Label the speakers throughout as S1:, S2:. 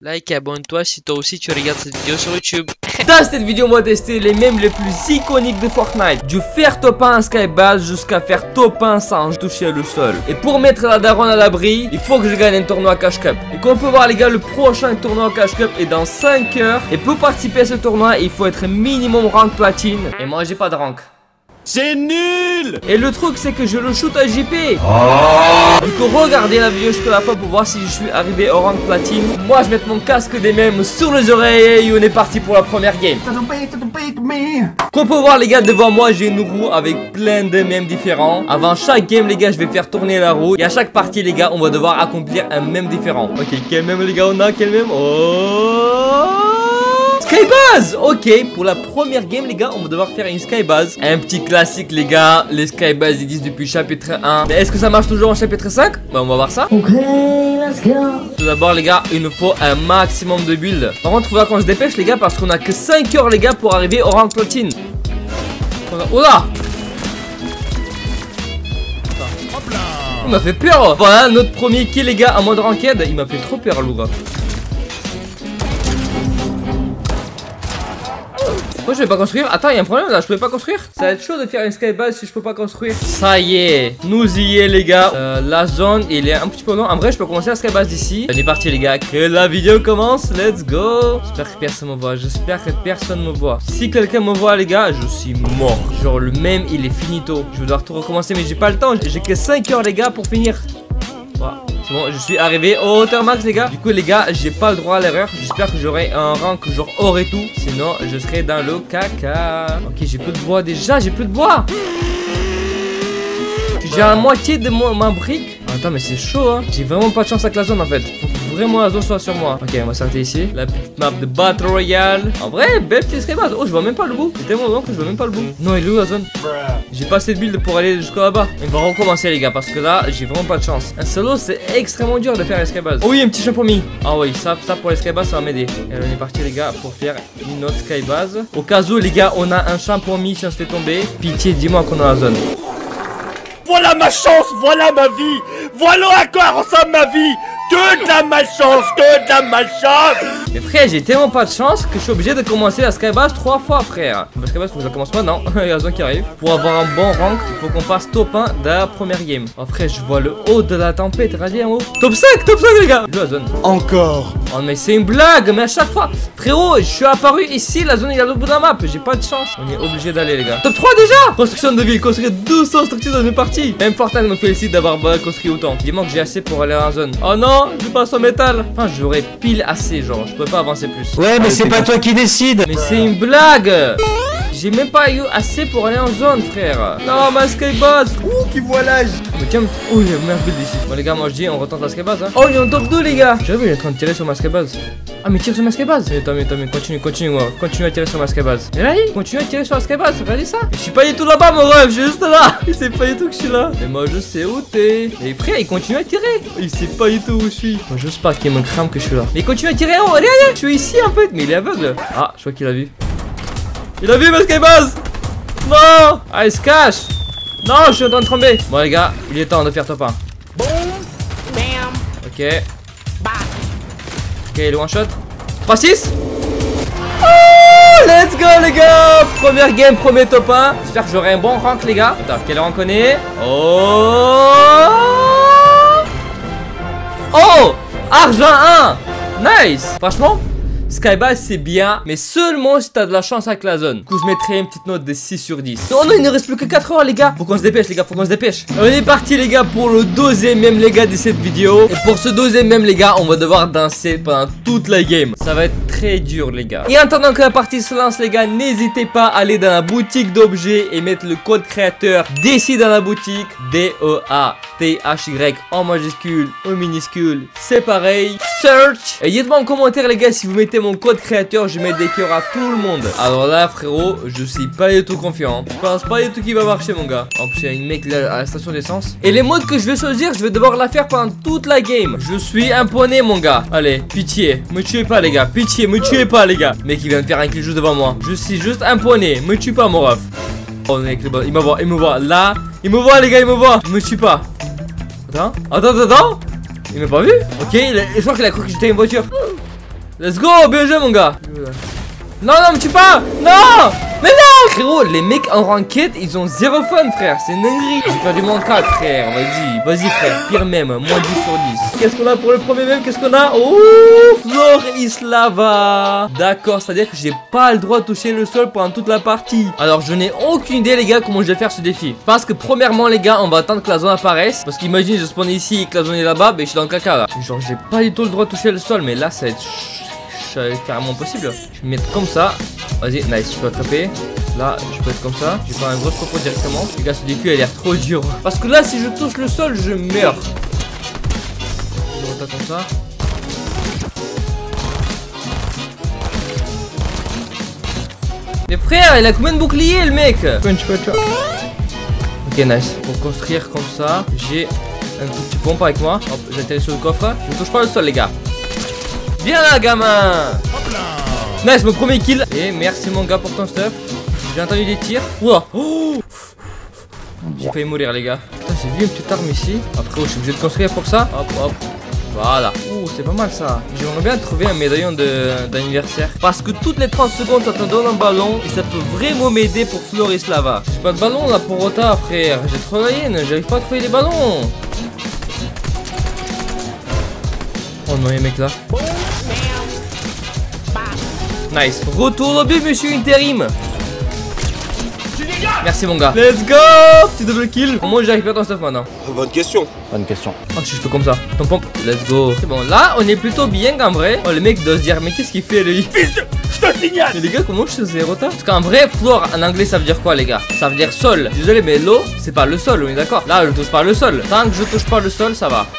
S1: Like et abonne-toi si toi aussi tu regardes cette vidéo sur YouTube.
S2: Dans cette vidéo, on va tester les mèmes les plus iconiques de Fortnite. Du faire top 1 en skybase jusqu'à faire top 1 sans toucher le sol. Et pour mettre la daronne à l'abri, il faut que je gagne un tournoi Cash Cup. Et comme on peut voir les gars, le prochain tournoi Cash Cup est dans 5 heures. Et pour participer à ce tournoi, il faut être minimum rank platine. Et moi j'ai pas de rank.
S3: C'est nul!
S2: Et le truc c'est que je le shoot à JP. Du coup regardez la vidéo jusqu'à la fin pour voir si je suis arrivé au rank platine. Moi je vais mettre mon casque des mèmes sur les oreilles et on est parti pour la première game. Comme on peut voir les gars, devant moi j'ai une roue avec plein de mèmes différents. Avant chaque game les gars je vais faire tourner la roue. Et à chaque partie les gars on va devoir accomplir un mème différent. Ok, quel mème les gars on a? Quel mème? Oh, Skybase! Ok, pour la première game les gars, on va devoir faire une Skybase. Un petit classique les gars, les Skybase ils disent depuis chapitre 1. Mais est-ce que ça marche toujours en chapitre 5? Bah on va voir ça. Ok, let's go. Tout d'abord les gars, il nous faut un maximum de builds. Par contre, il faudra qu'on se dépêche les gars parce qu'on a que 5 heures les gars pour arriver au rank platine. Oh là! Il m'a fait peur. Voilà notre premier kill les gars en mode ranked. Il m'a fait trop peur Loura. Pourquoi je vais pas construire? Attends, il y a un problème là, je peux pas construire? Ça va être chaud de faire une skybase si je peux pas construire. Ça y est, nous y est les gars. La zone, il est un petit peu long. En vrai, je peux commencer la skybase d'ici. On est parti les gars, que la vidéo commence, let's go. J'espère que personne me voit, j'espère que personne me voit. Si quelqu'un me voit les gars, je suis mort. Genre le même, il est finito. Je vais devoir tout recommencer mais j'ai pas le temps. J'ai que 5 heures les gars pour finir. Voilà. C'est bon, je suis arrivé au hauteur max les gars. Du coup les gars, j'ai pas le droit à l'erreur. J'espère que j'aurai un rank genre or et tout. Sinon je serai dans le caca. Ok, j'ai plus de bois déjà, j'ai plus de bois. J'ai la moitié de ma brique. Attends mais c'est chaud hein. J'ai vraiment pas de chance avec la zone en fait. Faut que vraiment la zone soit sur moi. Ok, on va s'arrêter ici. La petite map de Battle Royale. En vrai, belle petite skybase. Oh, je vois même pas le bout. C'est tellement long que je vois même pas le bout. Non, il est où la zone? J'ai pas assez de build pour aller jusqu'à là-bas. On va recommencer les gars parce que là j'ai vraiment pas de chance. Un solo c'est extrêmement dur de faire les skybases. Oh oui, un petit champomis. Ah oui, ça pour les skybases ça va m'aider. Et on est parti les gars pour faire une autre skybase. Au cas où les gars, on a un champomis si on se fait tomber. Pitié, dis-moi qu'on a la zone.
S3: Voilà ma chance, voilà ma vie! Voilà à quoi ressemble ma vie! Que de la malchance, que de la malchance!
S2: Mais frère, j'ai tellement pas de chance que je suis obligé de commencer la skybase 3 fois frère. La skybase faut que je la commence pas, non. Il y a la zone qui arrive. Pour avoir un bon rank, il faut qu'on fasse top 1 de la première game. Oh frère, je vois le haut de la tempête, radié en haut. Top 5 les gars. Je joue la zone.
S3: Encore!
S2: Oh mais c'est une blague, mais à chaque fois. Frérot, je suis apparu ici, la zone est à l'autre bout de la map. J'ai pas de chance. On est obligé d'aller les gars. Top 3 déjà. Construction de ville, construire 200 structures dans une partie. Même Fortnite me félicite d'avoir construit autant. Dis-moi que j'ai assez pour aller en zone. Oh non, je passe en métal. Enfin, j'aurais pile assez, genre, je peux pas avancer plus.
S3: Ouais, mais c'est pas toi qui décide!
S2: Mais c'est une blague. J'ai même pas eu assez pour aller en zone, frère. Non, ma skybase.
S3: Ouh, qui voit l'âge!
S2: Mais tiens, oh, il y a une merde ici. Bon, les gars, moi je dis, on retente la skybase. Hein. Oh, il est en top 2, les gars. J'avoue, il est en train de tirer sur ma skybase. Ah, mais tire sur ma skybase. Tant mieux, continue, moi. Continue à tirer sur ma skybase. Et là, continue à tirer sur la skybase. Regardez ça. Je suis pas du tout là-bas, mon rêve. Je suis juste là. Il sait pas du tout que je suis là. Mais moi, je sais où t'es. Et frère, il continue à tirer. Il sait pas du tout où je suis. Moi, j'ose pas qu'il me crame que je suis là. Mais il continue à tirer. Oh, regardez, je suis ici en fait. Mais il est aveugle. Ah, je crois qu'il a vu. Il a vu ma skybase. Non. Ah, il se cache. Non, je suis en train de trembler. Bon les gars, il est temps de faire top 1. Ok. Ok, le one shot. 3-6. Oh, let's go les gars. Première game, premier top 1. J'espère que j'aurai un bon rank les gars. Attends, quel rank on est? Oh. Oh, argent 1. Nice. Franchement, skybase c'est bien, mais seulement si t'as de la chance avec la zone. Du coup je mettrai une petite note de 6 sur 10. Oh non, il ne reste plus que 4 heures les gars. Faut qu'on se dépêche les gars, faut qu'on se dépêche. On est parti les gars pour le deuxième même les gars de cette vidéo. Et pour ce deuxième même les gars, on va devoir danser pendant toute la game. Ça va être très dur les gars. Et en attendant que la partie se lance les gars, n'hésitez pas à aller dans la boutique d'objets et mettre le code créateur d'ici dans la boutique. DEATHY en majuscule, en minuscule, c'est pareil. Search. Et dites-moi en commentaire les gars si vous mettez mon code créateur, je mets des cœurs à tout le monde. Alors là frérot, je suis pas du tout confiant. Je pense pas du tout qu'il va marcher mon gars. En plus il y a une mec là à la station d'essence. Et les modes que je vais choisir, je vais devoir la faire pendant toute la game. Je suis un poney mon gars. Allez, pitié, me tuez pas les gars. Pitié, me tuez pas les gars. Mec il vient de faire un kill juste devant moi. Je suis juste un poney, me tue pas mon ref. Oh mec, il me voit là. Il me voit les gars, il me voit. Me tue pas. Attends. Il m'a pas vu. Ok, je crois qu'il a cru que j'étais une voiture. Let's go, bien joué mon gars. Non, non, me tue pas. Non. Mais non. Frérot, les mecs en ranked, ils ont zéro fun, frère. C'est une dinguerie. J'ai perdu mon 4, frère. Vas-y, frère. Pire même. Moins 10 sur 10. Qu'est-ce qu'on a pour le premier même? Qu'est-ce qu'on a? Oh, Florislava. D'accord, c'est-à-dire que j'ai pas le droit de toucher le sol pendant toute la partie. Alors, je n'ai aucune idée, les gars, comment je vais faire ce défi. Parce que, premièrement, les gars, on va attendre que la zone apparaisse. Parce qu'imagine, je spawn ici et que la zone est là-bas. Ben, je suis dans le caca, là. Genre, j'ai pas du tout le droit de toucher le sol. Mais là, ça va être carrément possible. Je vais me mettre comme ça. Vas-y, nice, je peux attraper. Là, je peux être comme ça. Je vais faire un gros propos directement. Les gars, ce défi a l'air trop dur. Parce que là, si je touche le sol, je meurs. Je retape comme ça. Mais frère, il a combien de boucliers, le mec? Ok, nice. Pour construire comme ça, j'ai un tout petit pompe avec moi. Hop, j'atterris sur le coffre. Je ne touche pas le sol, les gars. Viens là, gamin. Nice, mon premier kill. Et merci, mon gars, pour ton stuff. J'ai entendu des tirs. Ouah. Oh, j'ai failli mourir, les gars. J'ai vu une petite arme ici. Après, je suis obligé de construire pour ça. Hop, hop. Voilà. Oh, c'est pas mal ça. J'aimerais bien trouver un médaillon d'anniversaire. Parce que toutes les 30 secondes, ça te donne un ballon. Et ça peut vraiment m'aider pour Florislava. J'ai pas de ballon là pour Rota, frère. J'ai trop la haine. J'arrive pas à trouver les ballons. Oh non, les mecs là. Nice. Retour au but, monsieur Interim. Merci mon gars. Let's go. Petit double kill. Comment j'arrive pas dans stuff maintenant?
S3: Bonne question.
S4: Bonne question.
S2: Oh, si je peux comme ça. Ton pompe. Let's go. C'est bon. Là, on est plutôt bien qu'en vrai. Oh, le mec doit se dire, mais qu'est-ce qu'il fait lui?
S3: Fils de... Je te signale.
S2: Mais les gars, comment je sais zéro tas? Parce qu'en vrai, floor en anglais, ça veut dire quoi, les gars? Ça veut dire sol. Désolé, mais l'eau, c'est pas le sol, on est d'accord? Là, je touche pas le sol. Tant que je touche pas le sol, ça va.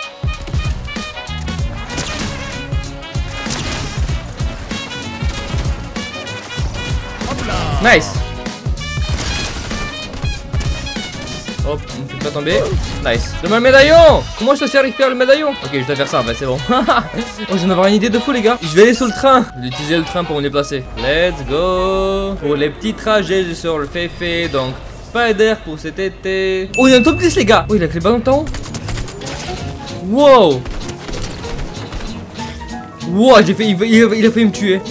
S2: Nice. Hop, on ne fait pas tomber. Nice. Donne-moi le médaillon. Comment je te sers récupérer le médaillon? Ok, je dois faire ça en fait, c'est bon. Oh, je viens d'avoir une idée de fou, les gars. Je vais aller sur le train. Je vais utiliser le train pour me déplacer. Let's go. Pour les petits trajets, je sur le fait. Donc, Spider pour cet été. Oh, il y a un top 10, les gars. Oh, il a que les ballons de temps. Wow. Wow, j'ai fait. Il a failli me tuer.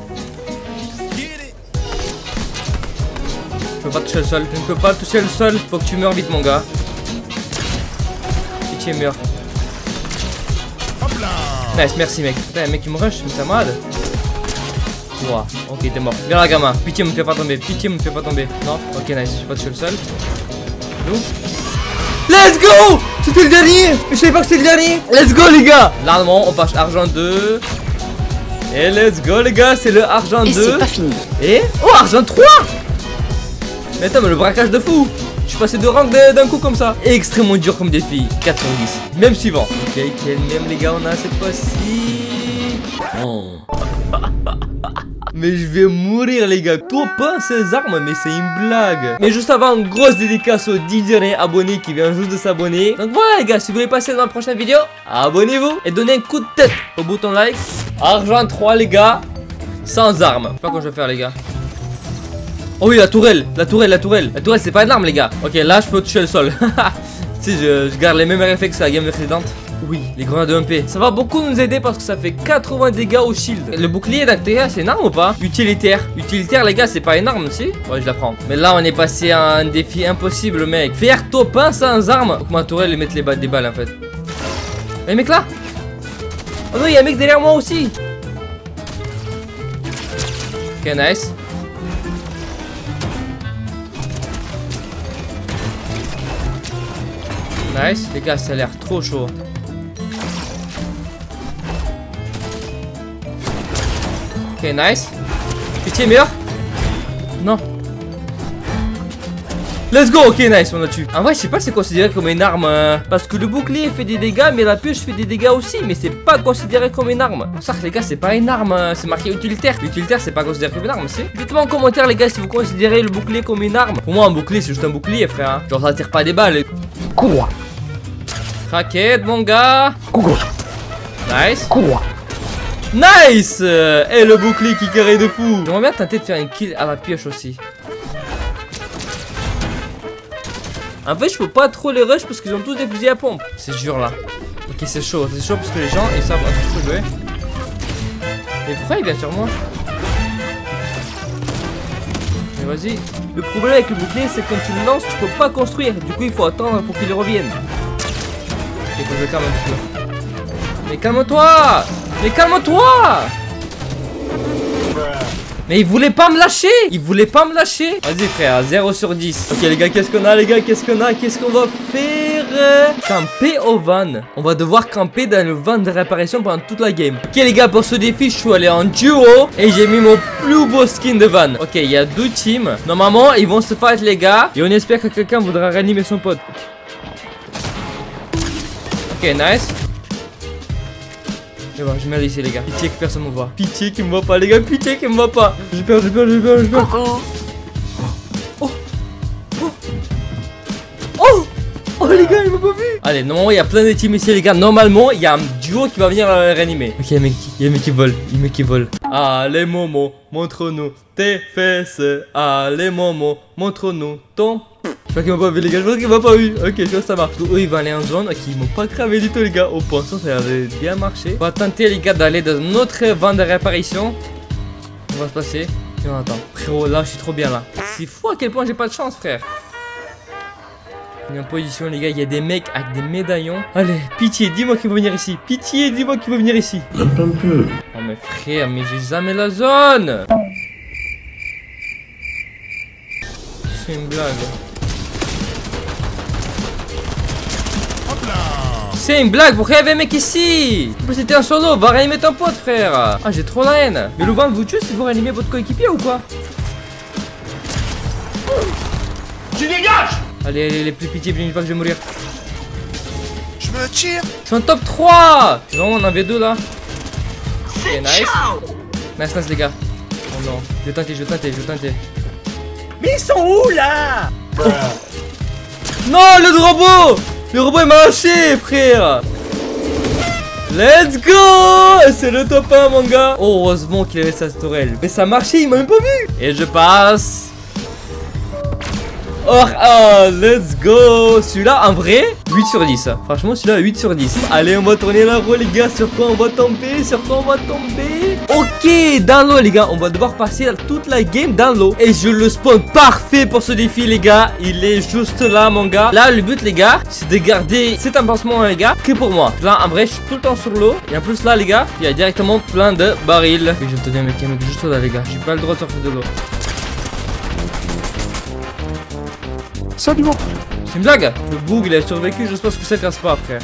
S2: Je peux pas toucher le sol, je ne peux pas toucher le sol. Faut que tu meurs vite, mon gars. Pitié, meurs. Nice, merci, mec. Putain, mec, il me rush, mais c'est malade. Wow, ok, t'es mort. Viens là, gamin. Pitié, me fais pas tomber. Pitié, me fais pas tomber. Non, ok, nice. Je vais pas toucher le sol. Let's go. C'était le dernier. Je savais pas que c'était le dernier. Let's go, les gars. Là, normalement, on passe argent 2. Et let's go, les gars. C'est le argent 2.
S5: Et c'est pas fini.
S2: Et oh, argent 3. Mais attends, mais le braquage de fou. Je suis passé de rank d'un coup comme ça. Extrêmement dur comme défi. 4 sur 10. Même suivant. Ok, quel même les gars on a cette fois-ci? Oh. Mais je vais mourir les gars. Copain ces armes, mais c'est une blague. Mais juste avant, grosse dédicace au 10 derniers abonnés qui vient juste de s'abonner. Donc voilà les gars, si vous voulez passer dans la prochaine vidéo, abonnez-vous et donnez un coup de tête au bouton like. Argent 3 les gars. Sans armes. Je sais pas quoi je vais faire les gars. Oh oui, la tourelle, c'est pas une arme les gars. Ok, là je peux toucher le sol. Si je garde les mêmes réflexes que la game précédente. Oui, les grenades de MP. Ça va beaucoup nous aider parce que ça fait 80 dégâts au shield. Le bouclier d'actéria, c'est une arme ou pas? Utilitaire. Utilitaire les gars, c'est pas une arme si? Ouais, je la prends. Mais là on est passé à un défi impossible mec. Faire top 1 sans arme. Faut que ma tourelle mette des balles en fait. Y'a un mec là? Oh non, y'a un mec derrière moi aussi. Ok, nice. Nice, les gars, ça a l'air trop chaud. Ok, nice. Pitié, meilleur. Non. Let's go, ok, nice, on a tué. En vrai, je sais pas si c'est considéré comme une arme. Parce que le bouclier fait des dégâts, mais la pioche fait des dégâts aussi. Mais c'est pas considéré comme une arme. Ça, les gars, c'est pas une arme. C'est marqué utilitaire. Utilitaire, c'est pas considéré comme une arme, si. Dites-moi en commentaire, les gars, si vous considérez le bouclier comme une arme. Pour moi, un bouclier, c'est juste un bouclier, frère. Hein. Genre, ça tire pas des balles.
S4: Quoi?
S2: Raquette, mon gars.
S4: Quoi?
S2: Nice.
S4: Quoi?
S2: Nice. Et le bouclier qui carré de fou. J'aimerais bien tenter de faire une kill à la pioche aussi. En fait, je peux pas trop les rush parce qu'ils ont tous des fusils à pompe. C'est dur là. Ok, c'est chaud parce que les gens ils savent un peu jouer. Mais pourquoi il vient sur moi? Mais vas-y. Le problème avec le bouclier, c'est que quand tu le lances, tu peux pas construire. Du coup, il faut attendre pour qu'il revienne. Ok, faut que je calme un petit peu. Mais calme-toi! Mais calme-toi! Mais il voulait pas me lâcher! Il voulait pas me lâcher! Vas-y frère, 0 sur 10. Ok les gars, qu'est-ce qu'on a les gars? Qu'est-ce qu'on a? Qu'est-ce qu'on va faire? Camper au van. On va devoir camper dans le van de réparation pendant toute la game. Ok les gars, pour ce défi, je suis allé en duo et j'ai mis mon plus beau skin de van. Ok, il y a 2 teams. Normalement, ils vont se fight les gars. Et on espère que quelqu'un voudra réanimer son pote. Ok, nice. Et bon, je mets ici les gars. Pitié que personne me voit. Pitié qu'il me voit pas les gars. Pitié qu'il me voit pas. J'ai peur, j'ai peur, j'ai peur, j'ai peur. Oh. Oh. Oh. Oh les gars, il m'a pas vu. Allez, normalement il y a plein de teams ici les gars. Normalement il y a un duo qui va venir réanimer. Ok, il y a un mec qui vole. Il y a un mec qui vole. Allez Momo, montre-nous tes fesses. Allez Momo, montre-nous ton... Je crois qu'il m'a pas vu les gars, je crois qu'il m'a pas vu. Ok, je vois ça marche. Eux ils vont aller en zone. Ok, ils m'ont pas cramé du tout les gars. Au point, ça avait bien marché. On va tenter les gars d'aller dans notre van de réparation. On va se passer. Et on attend. Frérot, là je suis trop bien là. C'est fou à quel point j'ai pas de chance frère. On est en position les gars, il y a des mecs avec des médaillons. Allez, pitié, dis-moi qu'il va venir ici. Pitié, dis-moi qu'il va venir ici.
S4: Un peu.
S2: Oh mais frère, mais j'ai jamais la zone. C'est une blague. C'est une blague, pourquoi il y avait un mec ici? C'était un solo, va réanimer ton pote frère. Ah j'ai trop la haine. Mais le vent vous tue si vous réanimez votre coéquipier ou quoi?
S3: Tu dégages!
S2: Allez, allez, les plus pitié, n'oubliez pas que je vais mourir.
S5: Je me tire.
S2: C'est un top 3. C'est vraiment on en avait 2 là. Ok, nice. Nice, nice les gars. Oh non, je vais tenter, je vais tenter, je vais tenter.
S3: Mais ils sont où là?
S2: Non, le robot! Le robot il m'a lâché, frère! Let's go! C'est le top 1, mon gars! Oh, heureusement qu'il avait sa tourelle. Mais ça marchait, il m'a même pas vu! Et je passe! Oh, let's go! Celui-là, en vrai, 8 sur 10. Franchement, celui-là, 8 sur 10. Allez, on va tourner la roue, les gars. Sur quoi on va tomber? Sur quoi on va tomber? Ok, dans l'eau, les gars. On va devoir passer toute la game dans l'eau. Et je le spawn parfait pour ce défi, les gars. Il est juste là, mon gars. Là, le but, les gars, c'est de garder cet emplacement, les gars, que pour moi. Là, en vrai, je suis tout le temps sur l'eau. Et en plus, là, les gars, il y a directement plein de barils. Et je vais te dire, mec, juste là, les gars. J'ai pas le droit de sortir de l'eau.
S5: Salut moi.
S2: C'est une blague. Le bug il a survécu, je pense que ça casse pas frère.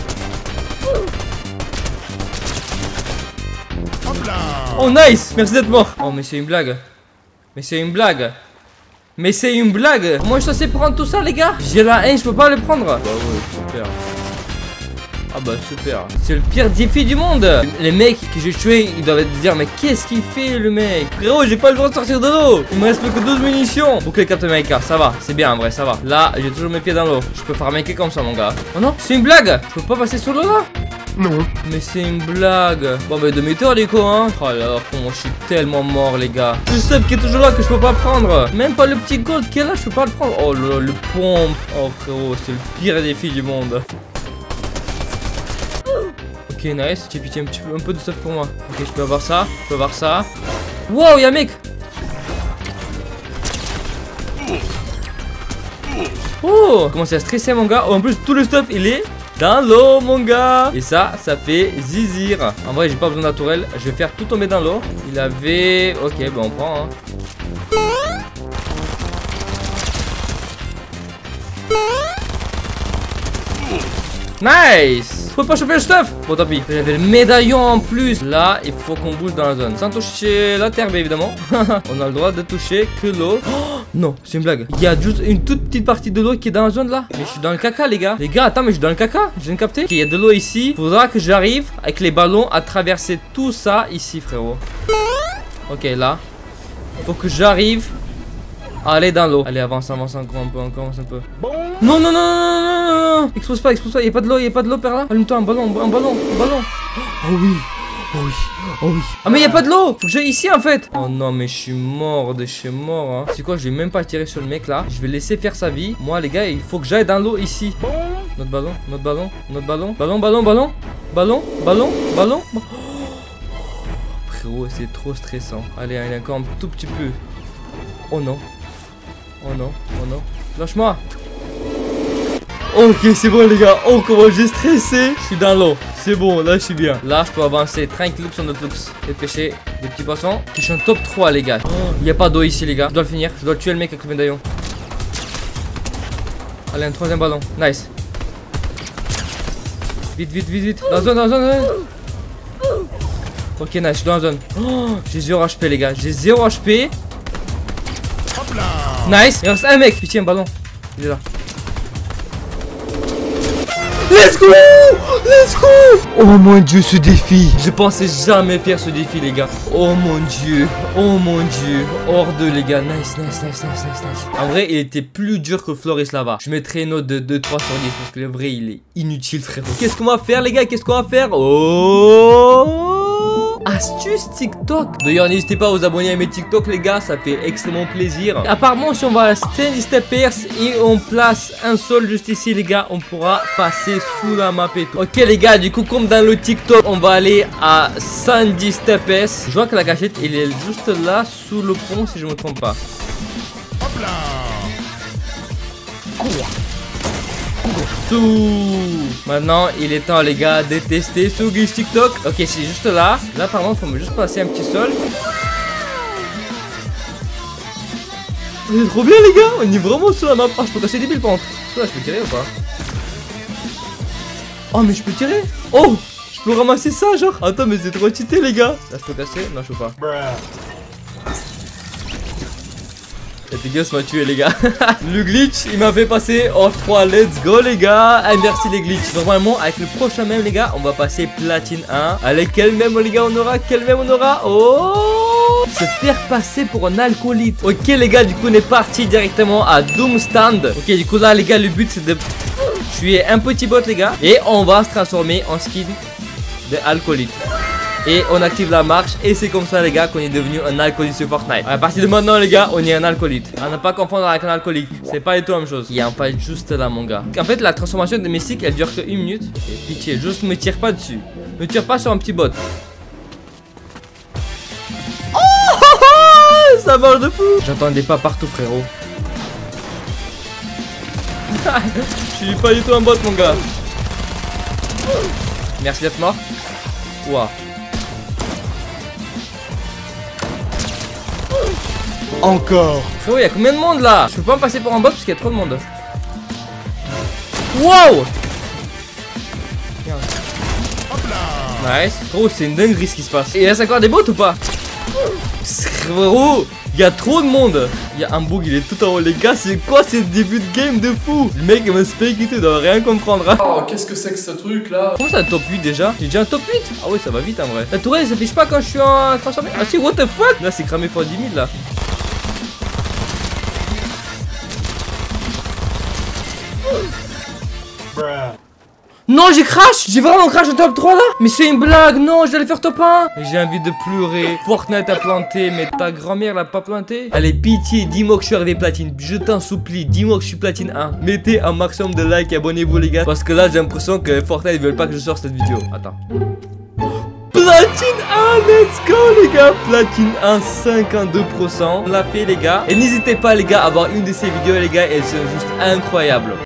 S2: Oh nice. Merci d'être mort. Oh mais c'est une blague. Mais c'est une blague. Mais c'est une blague. Moi je sais prendre tout ça les gars. J'ai la haine, je peux pas le prendre. Bah ouais super. Ah bah super. C'est le pire défi du monde. Les mecs que j'ai tués, ils doivent te dire mais qu'est-ce qu'il fait le mec? Frérot j'ai pas le droit de sortir de l'eau. Il me reste plus que 12 munitions. Bouclier Captain America, ça va, c'est bien en vrai, ça va. Là j'ai toujours mes pieds dans l'eau. Je peux faire maker comme ça mon gars. Oh non, c'est une blague. Je peux pas passer sous l'eau là?
S5: Non.
S2: Mais c'est une blague. Bon bah demi-tour les cons hein. Oh là comment je suis tellement mort les gars. Le stuff qui est toujours là que je peux pas prendre. Même pas le petit gold qui est là, je peux pas le prendre. Oh là le pompe. Oh frérot c'est le pire défi du monde. Ok nice, j'ai pitié un peu de stuff pour moi. Ok je peux avoir ça, je peux avoir ça. Wow y'a un mec. Oh commence à stresser mon gars. Oh en plus tout le stuff il est dans l'eau mon gars. Et ça fait zizir. En vrai j'ai pas besoin de la tourelle. Je vais faire tout tomber dans l'eau. Il avait... Ok bah on prend hein. Nice. Je peux pas choper le stuff. Bon tant pis. J'avais le médaillon en plus. Là il faut qu'on bouge dans la zone. Sans toucher la terre évidemment. On a le droit de toucher que l'eau. Oh, non c'est une blague. Il y a juste une toute petite partie de l'eau qui est dans la zone là. Mais je suis dans le caca les gars. Les gars attends mais je suis dans le caca. Je viens de capter. Ok il y a de l'eau ici. Faudra que j'arrive avec les ballons à traverser tout ça ici frérot. Ok là. Faut que j'arrive. Allez dans l'eau. Allez avance encore un peu, un peu. Non non non non non non. Explose pas, y'a pas de l'eau par là. Allume-toi un ballon. Oh oui. Oh oui. Oh oui. Ah mais y'a pas de l'eau. Faut que j'aille ici en fait. Oh non mais je suis mort de chez mort hein. C'est quoi je vais même pas tirer sur le mec là. Je vais laisser faire sa vie. Moi les gars il faut que j'aille dans l'eau ici. Notre ballon. frérot, c'est trop stressant. Allez, il y a encore un tout petit peu. Oh non. Oh non, oh non. Lâche-moi. Ok, c'est bon les gars. Oh, comment j'ai stressé. Je suis dans l'eau. C'est bon, là je suis bien. Là, je peux avancer tranquille sur notre luxe. Et pêcher des petits poissons. Je suis en top 3 les gars. Il n'y a pas d'eau ici les gars. Je dois le finir. Je dois tuer le mec avec le médaillon. Allez, un troisième ballon. Nice. Vite, vite, vite, vite. Dans la zone, dans la zone, dans la zone. Ok, nice, je suis dans la zone. Oh, j'ai 0 HP les gars. J'ai 0 HP. Nice. Il reste un mec. Putain, un ballon. Il est là. Let's go! Let's go! Oh mon dieu, ce défi! Je pensais jamais faire ce défi, les gars. Oh mon dieu! Oh mon dieu! Hors de les gars. Nice, nice, nice, nice, nice, nice. En vrai, il était plus dur que Floris Lava. Je mettrais une note de 3 sur 10 parce que le vrai, il est inutile, frérot. Qu'est-ce qu'on va faire, les gars? Qu'est-ce qu'on va faire? Oh! Astuce TikTok. D'ailleurs, n'hésitez pas à vous abonner à mes TikTok, les gars. Ça fait extrêmement plaisir. Apparemment, si on va à la 110 steppers et on place un sol juste ici, les gars, on pourra passer sous la map et tout. Ok, les gars, du coup, comme dans le TikTok, on va aller à 110 steppers. Je vois que la cachette, il est juste là, sous le pont, si je me trompe pas. Hop là. Maintenant, il est temps, les gars, de tester ce glitch TikTok. Ok, c'est juste là. Là, par contre, faut me juste passer un petit sol. C'est trop bien, les gars. On est vraiment sur la map. Oh, je peux casser des billes, par contre. Là, je peux tirer ou pas? Oh, mais je peux tirer. Oh, je peux ramasser ça, genre. Attends, mais c'est trop cheaté, les gars. Là, je peux casser. Non, je peux pas. Et Pigus m'a tué, les gars. Le glitch, il m'a fait passer off 3. Let's go, les gars. Ah, merci les glitches. Normalement, avec le prochain même, les gars, on va passer platine 1. Allez, quel même, les gars, on aura? Quel même on aura? Oh, se faire passer pour un alcoolite. Ok, les gars, du coup, on est parti directement à Doomstand. Ok, du coup, là, les gars, le but, c'est de tuer un petit bot, les gars. Et on va se transformer en skin de alcoolite. Et on active la marche. Et c'est comme ça, les gars, qu'on est devenu un alcoolique sur Fortnite. À partir de maintenant, les gars, on est un alcoolique. À ne pas confondre avec un alcoolique. C'est pas du tout la même chose. Il y a un fight juste là, mon gars. En fait, la transformation de Mystique, elle dure que 1 minute. Et pitié, juste me tire pas dessus. Me tire pas sur un petit bot. Oh, ça marche de fou. J'entendais pas partout, frérot. Je suis pas du tout un bot, mon gars. Merci d'être mort. Ouah.
S5: Encore.
S2: Frérot, il y a combien de monde là? Je peux pas me passer pour un bot parce qu'il y a trop de monde. Wow. Nice. Frérot, c'est une dinguerie ce qui se passe. Et il reste encore des bots ou pas? Frérot, il y a trop de monde. Il y a un bug, il est tout en haut. Les gars, c'est quoi ce début de game de fou? Le mec il me spake, il doit rien comprendre.
S4: Oh, qu'est-ce que c'est que ce truc là?
S2: Comment ça, un top 8 déjà? J'ai déjà un top 8? Ah ouais, ça va vite en vrai. La tourelle, elle s'affiche pas quand je suis en transformé. Ah si, what the fuck? Là, c'est cramé x 10 000 là. Non, j'ai crash. J'ai vraiment crash en top 3 là. Mais c'est une blague. Non, j'allais faire top 1. J'ai envie de pleurer. Fortnite a planté, mais ta grand-mère l'a pas planté. Allez, pitié, dis-moi que je suis arrivé platine. Je t'en supplie, dis-moi que je suis platine 1. Mettez un maximum de likes et abonnez-vous, les gars. Parce que là, j'ai l'impression que Fortnite ils veulent pas que je sorte cette vidéo. Attends. Platine 1, let's go les gars. Platine 1, 52%. On l'a fait, les gars. Et n'hésitez pas, les gars, à voir une de ces vidéos, les gars. Elles sont juste incroyables.